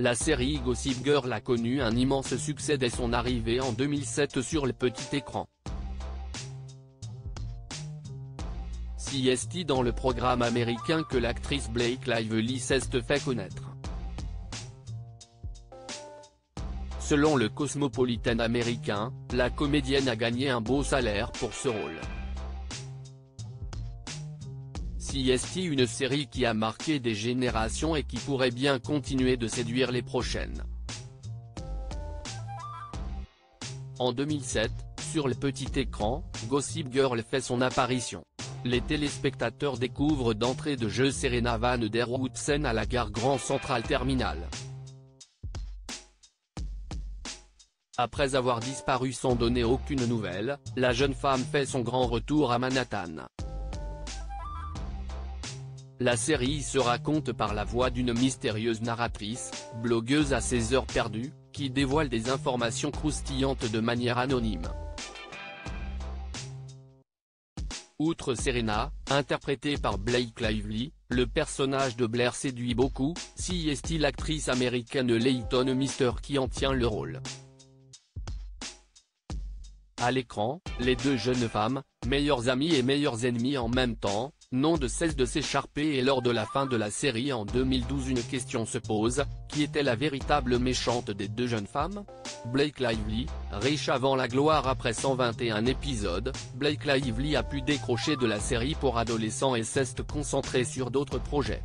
La série Gossip Girl a connu un immense succès dès son arrivée en 2007 sur le petit écran. CST dans le programme américain que l'actrice Blake Lively s'est fait connaître. Selon le Cosmopolitan américain, la comédienne a gagné un beau salaire pour ce rôle. CST, une série qui a marqué des générations et qui pourrait bien continuer de séduire les prochaines. En 2007, sur le petit écran, Gossip Girl fait son apparition. Les téléspectateurs découvrent d'entrée de jeu Serena Van der Woodsen à la gare Grand Central Terminal. Après avoir disparu sans donner aucune nouvelle, la jeune femme fait son grand retour à Manhattan. La série se raconte par la voix d'une mystérieuse narratrice, blogueuse à ses heures perdues, qui dévoile des informations croustillantes de manière anonyme. Outre Serena, interprétée par Blake Lively, le personnage de Blair séduit beaucoup, CST l'actrice américaine Leighton Meester qui en tient le rôle. À l'écran, les deux jeunes femmes, meilleures amies et meilleures ennemies en même temps, n'ont de cesse de s'écharper et lors de la fin de la série en 2012 une question se pose, qui était la véritable méchante des deux jeunes femmes? Blake Lively, riche avant la gloire après 121 épisodes, Blake Lively a pu décrocher de la série pour adolescents et s'est concentré sur d'autres projets.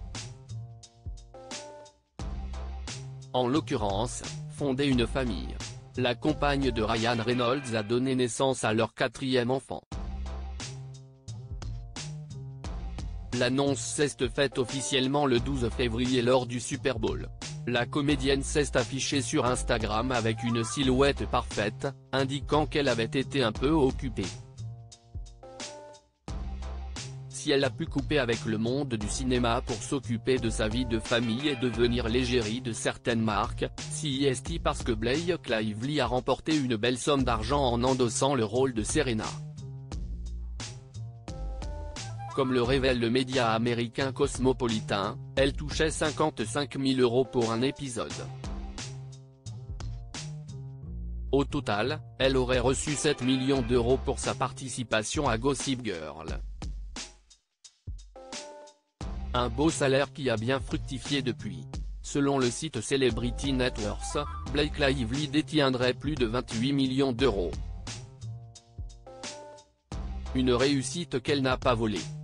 En l'occurrence, fonder une famille. La compagne de Ryan Reynolds a donné naissance à leur quatrième enfant. L'annonce s'est faite officiellement le 12 février lors du Super Bowl. La comédienne s'est affichée sur Instagram avec une silhouette parfaite, indiquant qu'elle avait été un peu occupée. Si elle a pu couper avec le monde du cinéma pour s'occuper de sa vie de famille et devenir l'égérie de certaines marques, CST parce que Blake Lively a remporté une belle somme d'argent en endossant le rôle de Serena. Comme le révèle le média américain Cosmopolitan, elle touchait 55 000 € pour un épisode. Au total, elle aurait reçu 7 millions d'euros pour sa participation à Gossip Girl. Un beau salaire qui a bien fructifié depuis. Selon le site Celebrity Net Worth, Blake Lively détiendrait plus de 28 millions d'euros. Une réussite qu'elle n'a pas volée.